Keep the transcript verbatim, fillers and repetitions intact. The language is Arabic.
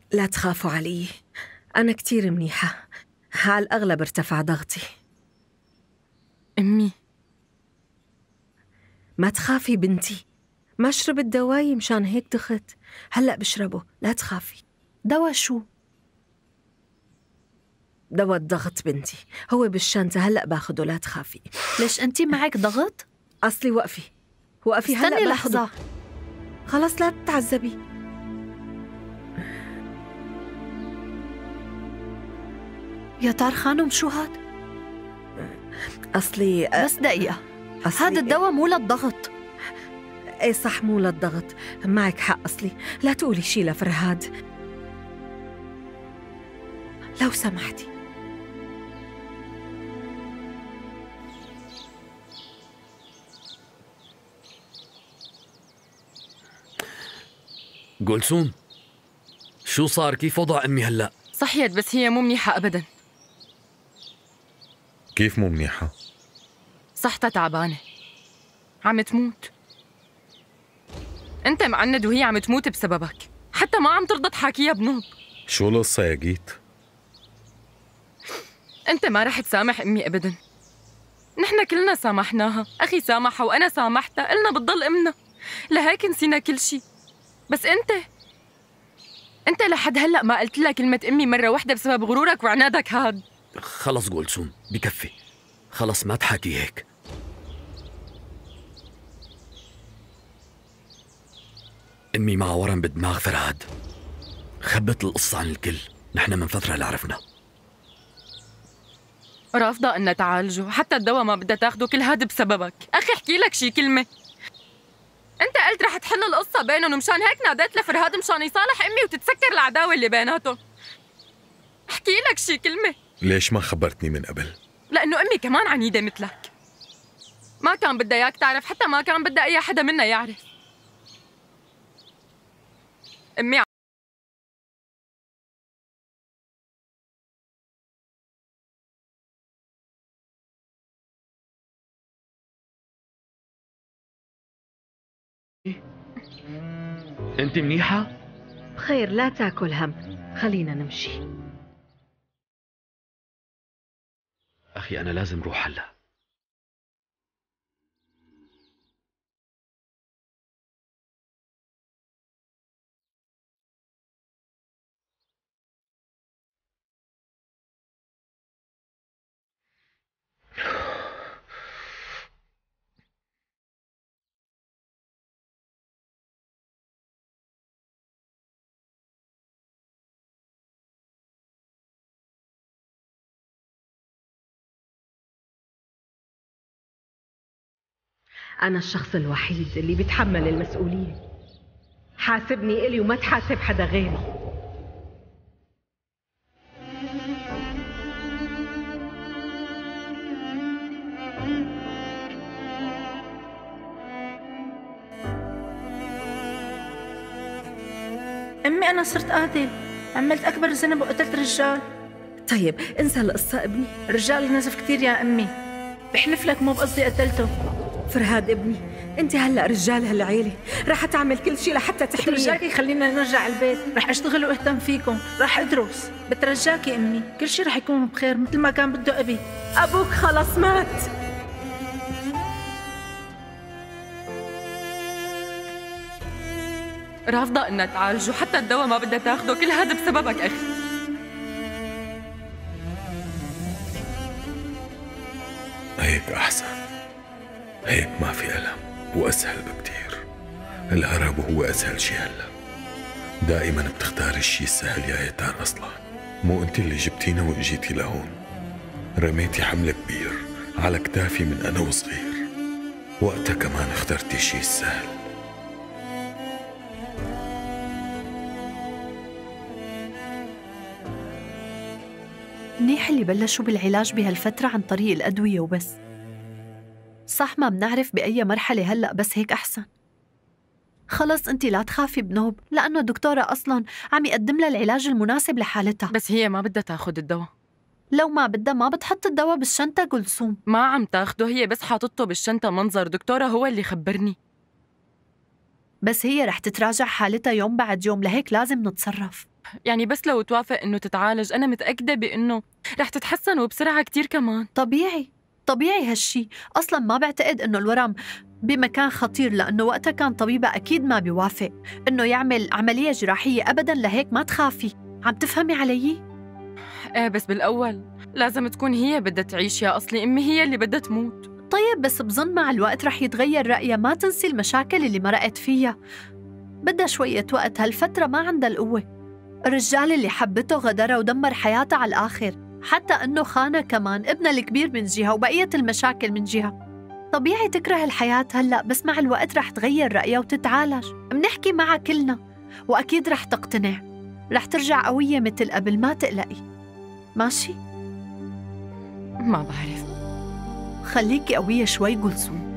لا تخافوا علي، أنا كتير منيحة، على الأغلب ارتفع ضغطي. أمي ما تخافي بنتي، ما شربت دواي مشان هيك دخت، هلأ بشربه، لا تخافي. دوا شو؟ دوا الضغط بنتي، هو بالشنطة، هلأ باخده، لا تخافي. ليش أنتِ معك ضغط؟ أصلي وقفي وقفي، هلأ استني باخده. لحظة. خلص لا تتعذبي. يا تار خانم شو هاد؟ أصلي بس دقيقة، أصلي هذا الدواء مو للضغط. ايه صح، مو للضغط، معك حق. أصلي لا تقولي شي لفرهاد لو سمحتي. جلسوم، شو صار؟ كيف وضع أمي هلأ؟ صحيت بس هي مو منيحة أبداً. كيف مو منيحة؟ صحتها تعبانة، عم تموت. أنت معند وهي عم تموت بسببك، حتى ما عم ترضى تحاكيها بنوب. شو القصة يا جيت؟ أنت ما رح تسامح أمي أبداً. نحن كلنا سامحناها، أخي سامحها وأنا سامحتها، قلنا بتضل أمنا، لهيك نسينا كل شي. بس أنت أنت لحد هلأ ما قلت لها كلمة أمي مرة واحدة بسبب غرورك وعنادك هاد. خلص جلسوم، بكفي، خلص ما تحاكي هيك. أمي مع ورم بدماغ فرهاد، خبت القصة عن الكل، نحن من فترة اللي عرفنا. رافضة أن تعالجه، حتى الدواء ما بدها تاخده، كل هاد بسببك. أخي احكي لك شي كلمة. أنت قلت رح تحل القصة بينهم، ومشان هيك ناديت لفرهاد مشان يصالح أمي وتتسكر العداوة اللي بيناتهم. احكي لك شي كلمة. ليش ما خبرتني من قبل؟ لأنه أمي كمان عنيدة مثلك، ما كان بدها إياك تعرف، حتى ما كان بدها أي حدا منا يعرف. أمي أنت منيحة؟ بخير، لا تاكل هم، خلينا نمشي. أخي أنا لازم روح هلا. أنا الشخص الوحيد اللي بيتحمل المسؤولية، حاسبني إلي وما تحاسب حدا غيري. أمي أنا صرت قاتل، عملت أكبر ذنب وقتلت رجال. طيب انسى القصة ابني. رجال نزف كتير يا أمي، بحلف لك مو بقصدي قتلته. فرهاد ابني، انت هلأ رجال هالعيلة، رح تعمل كل شي لحتى تحميه. بترجاكي خلينا نرجع البيت، رح أشتغل وأهتم فيكم، رح أدرس. بترجاكي أمي، كل شي رح يكون بخير مثل ما كان بده أبي. أبوك خلص مات. رافضة أنها تعالجه، حتى الدواء ما بدها تاخده، كل هذا بسببك أخي. هيك أحسن، هيك ما في ألم وأسهل بكتير. الهرب هو أسهل شي هلا. دائما بتختار الشي السهل يا يتار. أصلا مو أنت اللي جبتينا وإجيتي لهون، رميتي حمل كبير على كتافي من أنا وصغير، وقتها كمان اخترتي الشي السهل. منيح اللي بلشوا بالعلاج بهالفترة عن طريق الأدوية وبس. صح ما بنعرف بأي مرحلة هلأ، بس هيك أحسن. خلص انت لا تخافي بنوب، لأنه الدكتورة أصلاً عم يقدم لها العلاج المناسب لحالتها. بس هي ما بدها تاخد الدواء. لو ما بدها ما بتحط الدواء بالشنطة جلسوم. ما عم تاخده، هي بس حاطته بالشنطة منظر. دكتورة هو اللي خبرني. بس هي رح تتراجع حالتها يوم بعد يوم، لهيك لازم نتصرف. يعني بس لو توافق إنه تتعالج أنا متأكدة بإنه رح تتحسن وبسرعة كتير كمان. طبيعي طبيعي هالشي. أصلاً ما بعتقد إنه الورم بمكان خطير، لأنه وقتها كان طبيبها أكيد ما بيوافق إنه يعمل عملية جراحية أبداً، لهيك ما تخافي. عم تفهمي علي؟ إيه بس بالأول لازم تكون هي بدها تعيش، يا أصلي أمي هي اللي بدها تموت. طيب بس بظن مع الوقت رح يتغير رأيها. ما تنسي المشاكل اللي مرقت فيها، بدها شوية وقت. هالفترة ما عندها القوة. الرجال اللي حبته غدرها ودمر حياتها على الآخر، حتى أنه خانة كمان ابنها الكبير من جهة وبقية المشاكل من جهة. طبيعي تكره الحياة هلأ، بس مع الوقت رح تغير رأيها وتتعالج. منحكي معها كلنا وأكيد رح تقتنع، رح ترجع قوية مثل قبل. ما تقلقي ماشي؟ ما بعرف. خليكي قوية شوي كلثوم.